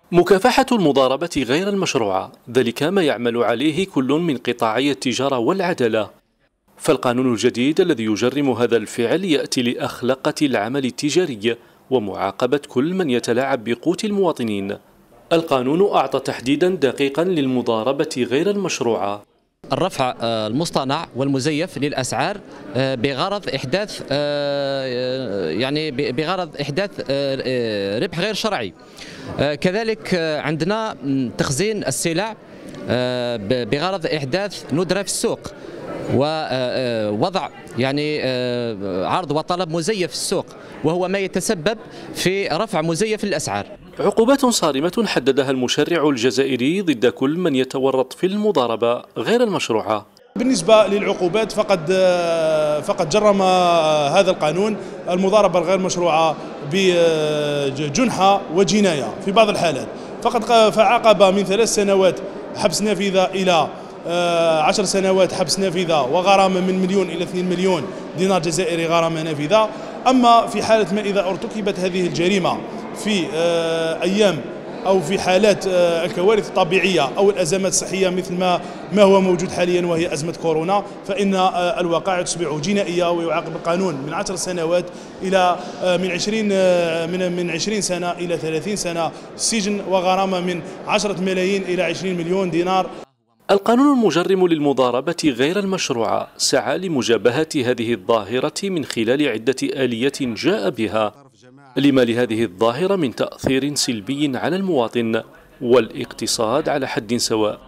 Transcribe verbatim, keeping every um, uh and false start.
مكافحة المضاربة غير المشروعة، ذلك ما يعمل عليه كل من قطاعي التجارة والعدالة. فالقانون الجديد الذي يجرم هذا الفعل يأتي لأخلاقة العمل التجاري ومعاقبة كل من يتلاعب بقوت المواطنين. القانون أعطى تحديدا دقيقا للمضاربة غير المشروعة: الرفع المصطنع والمزيف للأسعار بغرض إحداث يعني بغرض إحداث ربح غير شرعي. كذلك عندنا تخزين السلع بغرض إحداث ندرة في السوق ووضع يعني عرض وطلب مزيف في السوق، وهو ما يتسبب في رفع مزيف الأسعار. عقوبات صارمة حددها المشرع الجزائري ضد كل من يتورط في المضاربة غير المشروعة. بالنسبة للعقوبات فقد فقد جرم هذا القانون المضاربة الغير مشروعة بجنحة وجناية في بعض الحالات، فقد فعاقب من ثلاث سنوات حبس نافذة إلى عشر سنوات حبس نافذة وغرامة من مليون إلى اثنين مليون دينار جزائري غرامة نافذة. أما في حالة ما إذا ارتكبت هذه الجريمة في أيام أو في حالات الكوارث الطبيعية أو الأزمات الصحية مثل ما ما هو موجود حاليا وهي أزمة كورونا، فإن الوقائع تصبح جنائية ويعاقب القانون من عشر سنوات إلى من عشرين من من عشرين سنة إلى ثلاثين سنة سجن وغرامة من عشرة ملايين إلى عشرين مليون دينار. القانون المجرم للمضاربة غير المشروعة سعى لمجابهة هذه الظاهرة من خلال عدة آليات جاء بها لما لهذه الظاهرة من تأثير سلبي على المواطن والاقتصاد على حد سواء.